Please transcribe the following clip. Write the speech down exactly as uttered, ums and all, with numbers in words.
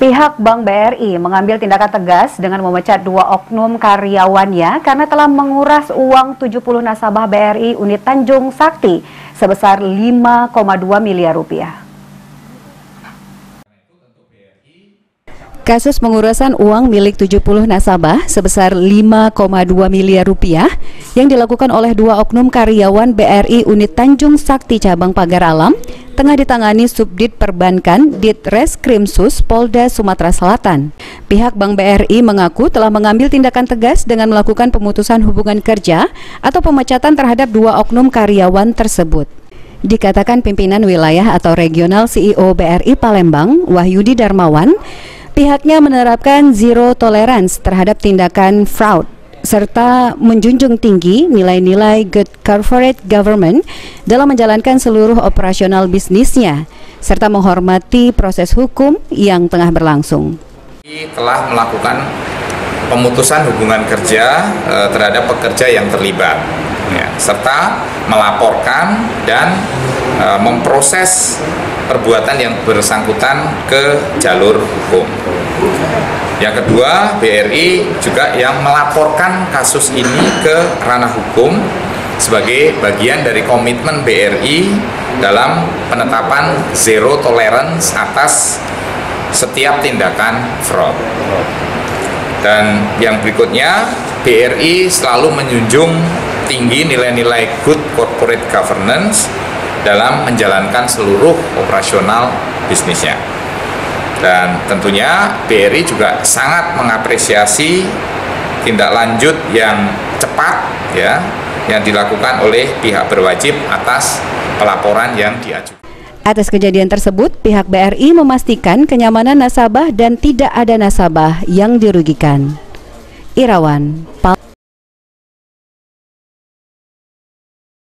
Pihak Bank B R I mengambil tindakan tegas dengan memecat dua oknum karyawannya karena telah menguras uang tujuh puluh nasabah B R I unit Tanjung Sakti sebesar lima koma dua miliar rupiah. Kasus pengurasan uang milik tujuh puluh nasabah sebesar lima koma dua miliar rupiah yang dilakukan oleh dua oknum karyawan B R I unit Tanjung Sakti cabang Pagar Alam tengah ditangani Subdit Perbankan Ditreskrimsus Polda Sumatera Selatan. Pihak Bank B R I mengaku telah mengambil tindakan tegas dengan melakukan pemutusan hubungan kerja atau pemecatan terhadap dua oknum karyawan tersebut. Dikatakan pimpinan wilayah atau regional C E O B R I Palembang, Wahyudi Darmawan, pihaknya menerapkan zero tolerance terhadap tindakan fraud serta menjunjung tinggi nilai-nilai good corporate government dalam menjalankan seluruh operasional bisnisnya serta menghormati proses hukum yang tengah berlangsung. Telah melakukan pemutusan hubungan kerja e, terhadap pekerja yang terlibat, ya, serta melaporkan dan e, memproses perbuatan yang bersangkutan ke jalur hukum. Yang kedua, B R I juga yang melaporkan kasus ini ke ranah hukum sebagai bagian dari komitmen B R I dalam penetapan zero tolerance atas setiap tindakan fraud. Dan yang berikutnya, B R I selalu menjunjung tinggi nilai-nilai good corporate governance dalam menjalankan seluruh operasional bisnisnya. Dan tentunya B R I juga sangat mengapresiasi tindak lanjut yang cepat ya yang dilakukan oleh pihak berwajib atas pelaporan yang diajukan. Atas kejadian tersebut, pihak B R I memastikan kenyamanan nasabah dan tidak ada nasabah yang dirugikan. Irawan